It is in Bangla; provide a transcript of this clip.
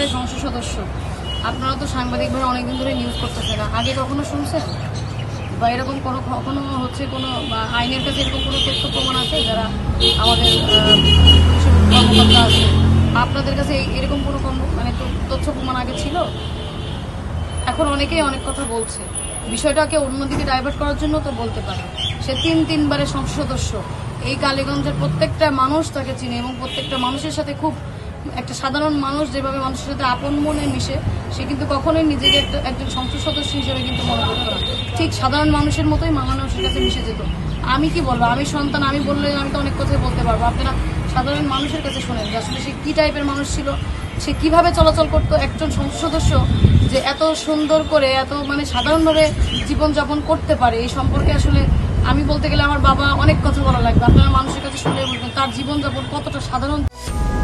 বারের সংসদ সদস্য। আপনারা তো সাংবাদিকভাবে অনেকদিন ধরে নিউজ করতেছেন, আগে কখনো শুনছেন বা এরকম কখনো হচ্ছে কোনো আইনের কাছে এরকম কোনো তথ্য প্রমাণ আছে যারা আমাদের কর্মকর্তা আছে আপনাদের কাছে এরকম কোনো মানে তথ্য প্রমাণ আগে ছিল? এখন অনেকেই অনেক কথা বলছে, বিষয়টাকে অন্যদিকে ডাইভার্ট করার জন্য তো বলতে পারে। সে তিনবারের সংসদ সদস্য, এই কালীগঞ্জের প্রত্যেকটা মানুষ তাকে চিনে এবং প্রত্যেকটা মানুষের সাথে খুব একটা সাধারণ মানুষ যেভাবে মানুষের সাথে আপন মনে মিশে, সে কিন্তু কখনোই নিজেকে একজন সংসদ সদস্য হিসেবে কিন্তু মনে করতো না। ঠিক সাধারণ মানুষের মতোই মানুষের কাছে মিশে যেত। আমি কি বলবো, আমি সন্তান, আমি বললে আমি তো অনেক কথাই বলতে পারবো। আপনারা সাধারণ মানুষের কাছে শোনেন যে আসলে সে কী টাইপের মানুষ ছিল, সে কিভাবে চলাচল করতো। একজন সংসদ সদস্য যে এত সুন্দর করে এত মানে সাধারণভাবে জীবনযাপন করতে পারে, এই সম্পর্কে আসলে আমি বলতে গেলে আমার বাবা অনেক কথা বলা লাগবে। আপনারা মানুষের কাছে শুনলে বলবেন তার জীবনযাপন কতটা সাধারণ।